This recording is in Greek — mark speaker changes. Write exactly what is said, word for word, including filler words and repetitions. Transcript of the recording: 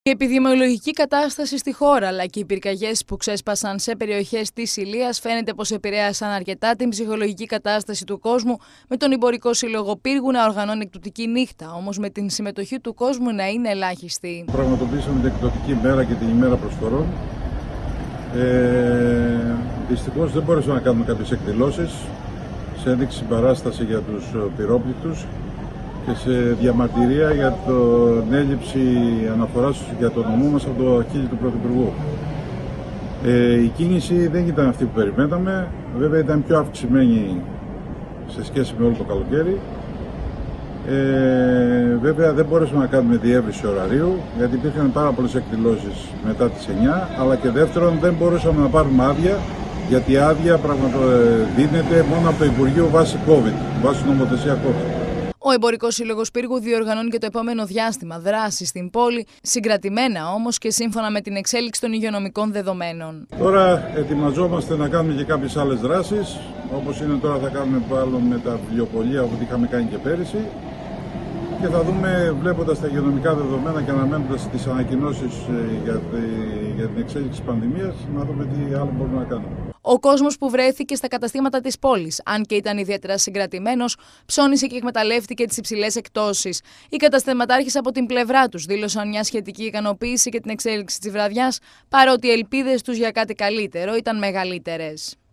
Speaker 1: Η επιδημιολογική κατάσταση στη χώρα αλλά και οι πυρκαγιές που ξέσπασαν σε περιοχές της Ηλίας φαίνεται πως επηρέασαν αρκετά την ψυχολογική κατάσταση του κόσμου, με τον Εμπορικό Σύλλογο Πύργου να οργανώνει εκπτωτική νύχτα, όμως με την συμμετοχή του κόσμου να είναι ελάχιστη.
Speaker 2: Πραγματοποιήσαμε την εκπτωτική μέρα και την ημέρα προσφορών. Ε, δυστυχώς δεν μπορέσαμε να κάνουμε κάποιες εκδηλώσεις σε ένδειξη συμπαράσταση για τους πυρόπληκτους και σε διαμαρτυρία για την έλλειψη αναφοράς για το νομό μας από το χείλη του Πρωθυπουργού. Ε, η κίνηση δεν ήταν αυτή που περιμέναμε, βέβαια ήταν πιο αυξημένη σε σχέση με όλο το καλοκαίρι. Ε, βέβαια δεν μπορέσαμε να κάνουμε διεύρυνση ωραρίου γιατί υπήρχαν πάρα πολλές εκδηλώσεις μετά τις εννιά, αλλά και δεύτερον δεν μπορούσαμε να πάρουμε άδεια γιατί η άδεια πραγματο... δίνεται μόνο από το Υπουργείο βάσει COVID, βάσει νομοθεσία COVID.
Speaker 1: Ο Εμπορικός Σύλλογος Πύργου διοργανώνει και το επόμενο διάστημα δράσεις στην πόλη, συγκρατημένα όμως και σύμφωνα με την εξέλιξη των υγειονομικών δεδομένων.
Speaker 2: Τώρα ετοιμαζόμαστε να κάνουμε και κάποιες άλλες δράσεις, όπως είναι τώρα θα κάνουμε πάλι με τα βιβλιοπωλεία που είχαμε κάνει και πέρυσι και θα δούμε, βλέποντας τα υγειονομικά δεδομένα και αναμένοντας τις ανακοινώσεις για, τη, για την εξέλιξη της πανδημίας, να δούμε τι άλλο μπορούμε να κάνουμε.
Speaker 1: Ο κόσμος που βρέθηκε στα καταστήματα της πόλης, αν και ήταν ιδιαίτερα συγκρατημένος, ψώνισε και εκμεταλλεύτηκε τις υψηλές εκτόσεις. Οι καταστηματάρχες από την πλευρά τους δήλωσαν μια σχετική ικανοποίηση και την εξέλιξη της βραδιάς, παρότι οι ελπίδες τους για κάτι καλύτερο ήταν μεγαλύτερες.